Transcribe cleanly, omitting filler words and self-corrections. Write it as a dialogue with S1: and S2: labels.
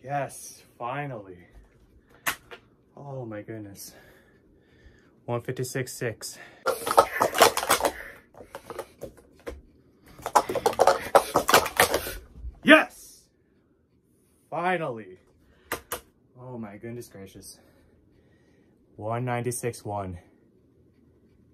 S1: Yes, finally. Oh my goodness. 156.6. Yes! Finally. Oh my goodness gracious. 196.1.